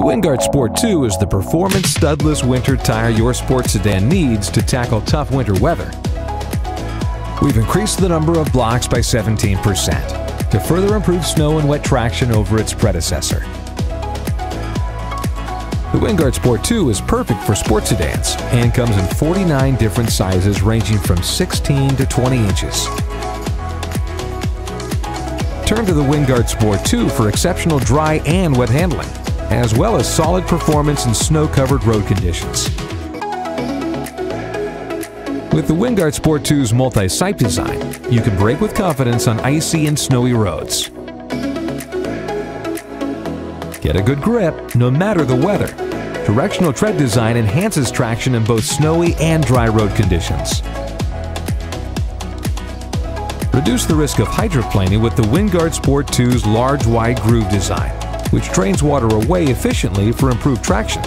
The Winegard Sport 2 is the performance studless winter tire your sports sedan needs to tackle tough winter weather. We've increased the number of blocks by 17% to further improve snow and wet traction over its predecessor. The Winegard Sport 2 is perfect for sports sedans and comes in 49 different sizes ranging from 16 to 20 inches. Turn to the Winegard Sport 2 for exceptional dry and wet handling, as well as solid performance in snow-covered road conditions. With the Winegard Sport 2's multi-sight design, you can brake with confidence on icy and snowy roads. Get a good grip no matter the weather. Directional tread design enhances traction in both snowy and dry road conditions. Reduce the risk of hydroplaning with the Winegard Sport 2's large wide groove design, which drains water away efficiently for improved traction.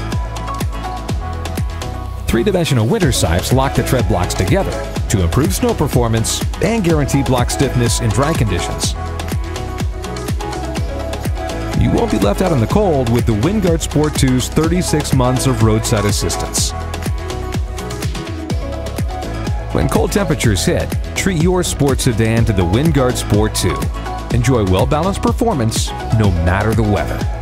Three-dimensional winter sipes lock the tread blocks together to improve snow performance and guarantee block stiffness in dry conditions. You won't be left out in the cold with the Winegard Sport 2's 36 months of roadside assistance. When cold temperatures hit, treat your sports sedan to the Winegard Sport 2. Enjoy well-balanced performance no matter the weather.